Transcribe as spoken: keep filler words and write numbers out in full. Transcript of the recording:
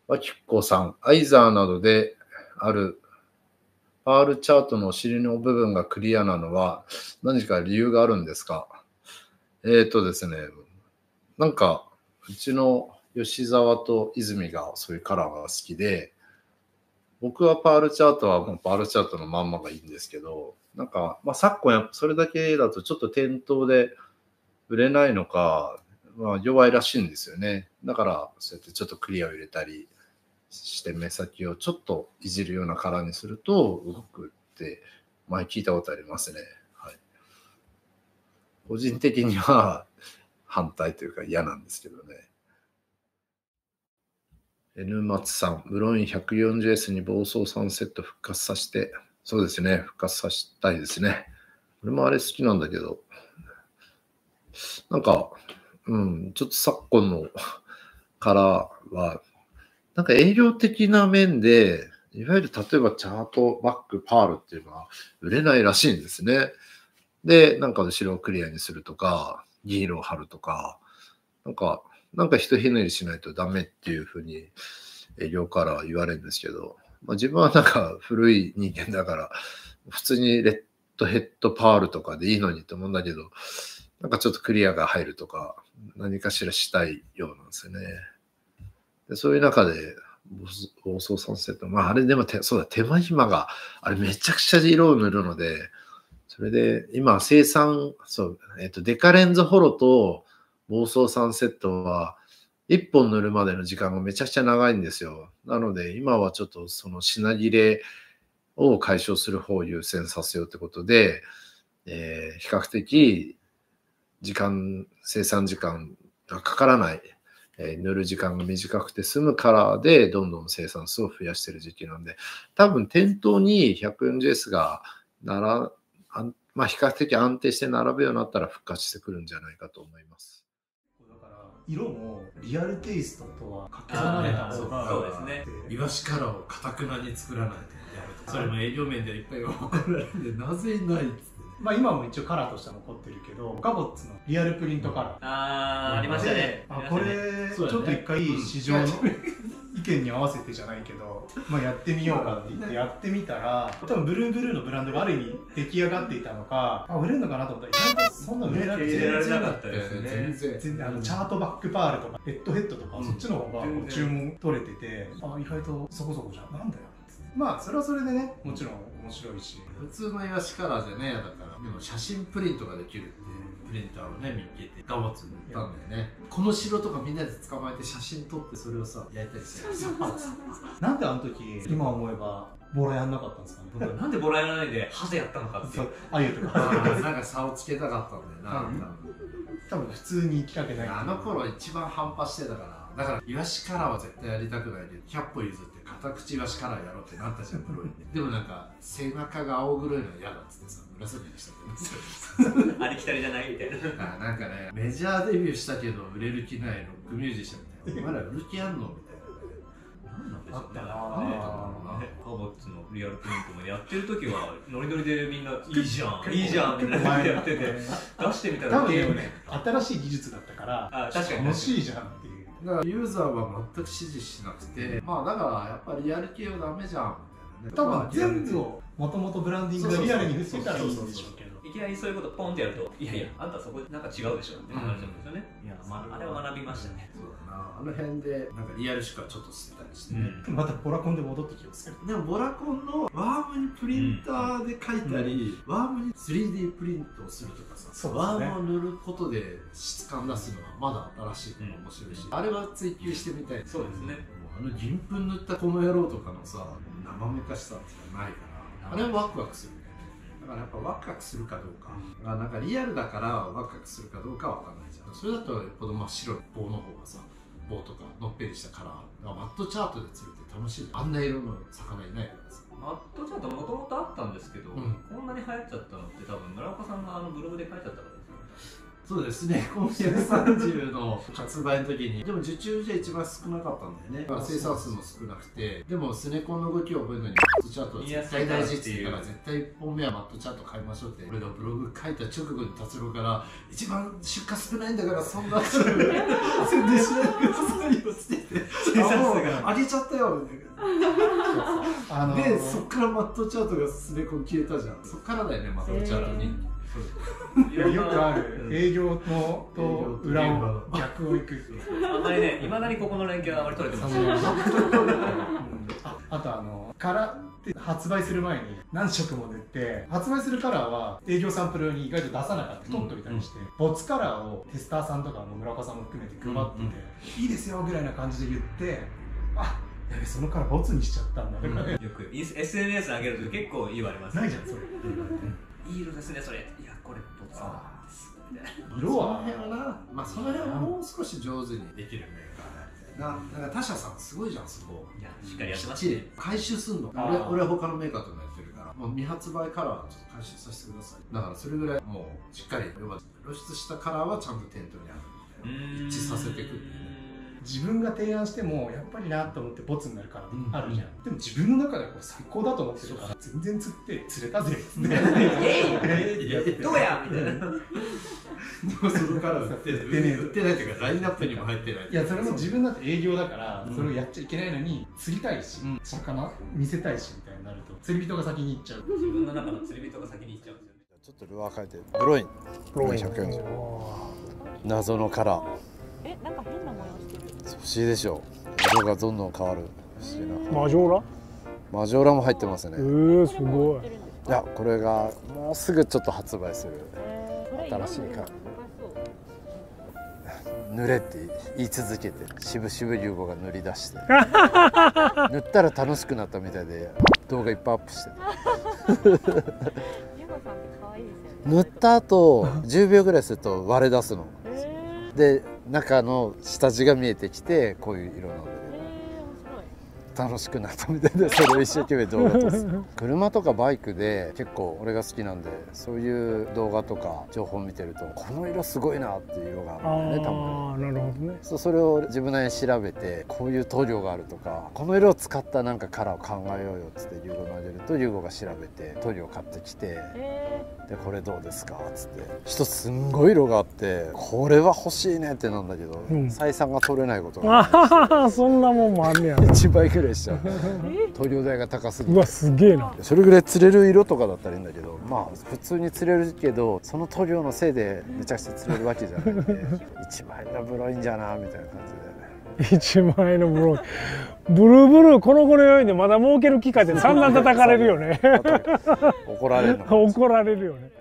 あきこさん、アイザーなどであるパールチャートのお尻の部分がクリアなのは何か理由があるんですか？えーとですね、なんか、うちの吉沢と泉がそういうカラーが好きで、僕はパールチャートはもうパールチャートのまんまがいいんですけど、なんか、まあ昨今やっぱそれだけだとちょっと店頭で売れないのか、まあ弱いらしいんですよね。だから、そうやってちょっとクリアを入れたりして目先をちょっといじるようなカラーにすると動くって前聞いたことありますね。はい。個人的には反対というか嫌なんですけどね。N 松さん、ブロイン ひゃくよんじゅうエス に暴走さんセット復活させて、そうですね、復活させたいですね。俺もあれ好きなんだけど、なんか、うん、ちょっと昨今のカラーは、なんか営業的な面で、いわゆる例えばチャートバックパールっていうのは売れないらしいんですね。で、なんか後ろをクリアにするとか、銀色を貼るとか、なんか、なんかひとひねりしないとダメっていうふうに営業から言われるんですけど、まあ、自分はなんか古い人間だから、普通にレッドヘッドパールとかでいいのにと思うんだけど、なんかちょっとクリアが入るとか、何かしらしたいようなんですよね。でそういう中で、暴走サンセット、まああれでもて、そうだ、手間暇が、あれめちゃくちゃ色を塗るので、それで今生産、そう、えっと、デカレンズホロと暴走サンセットはいっぽん塗るまでの時間がめちゃくちゃ長いんですよ。なので今はちょっとその品切れを解消する方を優先させようってことで、えー、比較的時間、生産時間がかからない、えー、塗る時間が短くて済むカラーでどんどん生産数を増やしている時期なんで、多分店頭に ひゃくよんじゅうエス がなら、まあ比較的安定して並ぶようになったら復活してくるんじゃないかと思います。 だから色もリアルテイストとはかけ離れた方が、 そうですね。 イワシカラーをかたくなに作らないとやると、それも営業面でいっぱい怒られるんで、なぜいないっつって。 まあ今も一応カラーとしては残ってるけど、ガボッツのリアルプリントカラー、 あー、ありましたね。 あ、これちょっと一回市場の意見に合わせてじゃないけど、まあやってみようかって言ってやってみたら、多分ブルーブルーのブランドがある意味出来上がっていたのか、あ、売れるのかなと思ったら意外とそんな売れなくて、 全然なかったですね。 全然全然あのチャートバックパールとかヘッドヘッドとか、うん、そっちの方が注文取れてて、あ、意外とそこそこじゃん、なんだよ。まあそれはそれでね、もちろん面白いし、 普通のイワシカラーじゃねえだからでも写真プリントができるってプリンターをね見っけてガボツ塗ったんだよね。この城とかみんなで捕まえて写真撮ってそれをさ焼いたりする。 なんであの時今思えばボラやんなかったんですかね。 なんでボラやらないでハゼやったのかっていう。 あゆとかなんか差をつけたかったんだよな、うん、 多分普通に行きかけない。 あの頃一番反発してたからだからイワシカラーは絶対やりたくないけどひゃっぽ譲って片口イワシカラーやろうってなったじゃん、黒いで。でもなんか背中が青黒いの嫌だっつってさ紫にしたけどありきたりじゃないみたいな。 あなんかねメジャーデビューしたけど売れる気ないロックミュージシャンみたいなお前ら売る気あんのみたいな。何なんでしょうね。何だったのかな。 ガボッツのリアルプリントもやってる時はノリノリでみんないいじゃんいいじゃんみたいなやってて出してみたら多分ね新しい技術だったからあ確かに楽しいじゃんっていう。 だからユーザーは全く支持しなくて、まあだからやっぱりリアル系はダメじゃんみたいなね。 多分全部をもともとブランディングがリアルに振ってたらいいんでしょうけど、 いきなりそういうことポンってやるといやいやあんたそこなんか違うでしょって話なんですよね。いや、まあ、あれは学びましたね。 そうだな、あの辺でなんかリアルしかちょっと捨てたりして、 うん、またボラコンで戻ってきますけど、 でもボラコンのワームにプリンターで描いたり、うん、ワームに スリーディー プリントをするとかさ、そうですね、ワームを塗ることで質感出すのはまだ新しいから面白いし、うん、あれは追求してみたい。 そうですね。 もうあの銀粉塗ったこの野郎とかのさ生めかしさってないから、あれはワクワクする。だからやっぱワクワクするかどうか、うん、なんかリアルだからワクワクするかどうかは分かんないじゃん。それだと子供は白い棒の方がさ、棒とかのっぺりしたカラーがマットチャートで釣るって楽しい。あんな色の魚いないからさ。 マットチャートもともとあったんですけど、うん、こんなに流行っちゃったのって多分村岡さんがあのブログで書いてあったからですよね。 そうですね、このひゃくさんじゅうの発売の時にでも受注じゃ一番少なかったんだよね。生産数も少なくて、でもスネコンの動きを覚えるのにマットチャートは絶対大事っていうから絶対いっぽんめはマットチャート買いましょうって、俺がブログ書いた直後に達郎から一番出荷少ないんだからそんな宣伝しないでくださいよって言って、そ生産数が上げちゃったよみたいな。 あのー、 でそっからマットチャートが滑り込み消えたじゃん。そっからだよねマットチャートに。 いやよくある営業のと裏を逆を行く。 あんまりね、いまだにここの連携はあまり取れてます。 あ, あとあのカラーって発売する前に何色も塗って発売するカラーは営業サンプル用に意外と出さなかった取っといたりして、うんうん、ボツカラーをテスターさんとかの村岡さんも含めて配ってて、うんうん、いいですよぐらいな感じで言ってあやべそのカラーボツにしちゃったんだとかね、 うん、よく エスエヌエス 上げると結構言われます、ね、 ないじゃんそれ、 いい色ですねそれいやこれボツなんですみたいな色はその辺はな、まあその辺はもう少し上手にできるメーカーななんか他社さんすごいじゃんそこ。 いやしっかりやってますね。 回収すんの。俺俺は他のメーカーともやってるからもう未発売カラーはちょっと回収させてください。だからそれぐらいもうしっかり要は露出したカラーはちゃんと店頭にあるみたいな一致させていくっていうね。自分が提案してもやっぱりなと思ってボツになるからあるじゃん、うん、でも自分の中ではこれ最高だと思ってるから全然釣って釣れたぜってイエイどうやみたいな。 でもそのカラー売ってない売ってないというかラインナップにも入ってない。 いやそれも自分だって営業だからそれをやっちゃいけないのに釣りたいし、うん、魚見せたいしみたいになると釣り人が先に行っちゃう。 自分の中の釣り人が先に行っちゃうんですよね。 ちょっとルアー変えてブロインブロインひゃくよんじゅう謎のカラー。 えなんか変な模様してる。 不思議でしょ。色がどんどん変わる不思議な。 マジョーラマジョーラも入ってますね。 えー、すごい。 いやこれがもうすぐちょっと発売する新しいカラー。塗れって言い続けて渋々優吾が塗り出して塗ったら楽しくなったみたいで動画いっぱいアップして塗った後じゅうびょうぐらいすると割れ出すので中の下地が見えてきてこういう色なんで楽しくなったみたいでそれを一生懸命動画撮す車とかバイクで結構俺が好きなんでそういう動画とか情報を見てるとこの色すごいなっていう色があるんだよね。 ああなるほどね。 そうそれを自分なりに調べてこういう塗料があるとかこの色を使ったなんかカラーを考えようよっつって優吾にあげると優吾が調べて塗料買ってきてでこれどうですかっつって一つすんごい色があってこれは欲しいねってなんだけど、うん、採算が取れないことがある。そんなもんもあんねや。 いちばいぐらいしちゃう塗料代が高すぎて。 うわすげえな。 それぐらい釣れる色とかだったらいいんだけどまあ普通に釣れるけどその塗料のせいでめちゃくちゃ釣れるわけじゃないんでいちまん円のブロインじゃなみたいな感じで。 いちまん円のブロインブルーブルーこの頃よいでまだ儲ける機会で散々叩かれるよね。 怒られるの。 怒られるよね。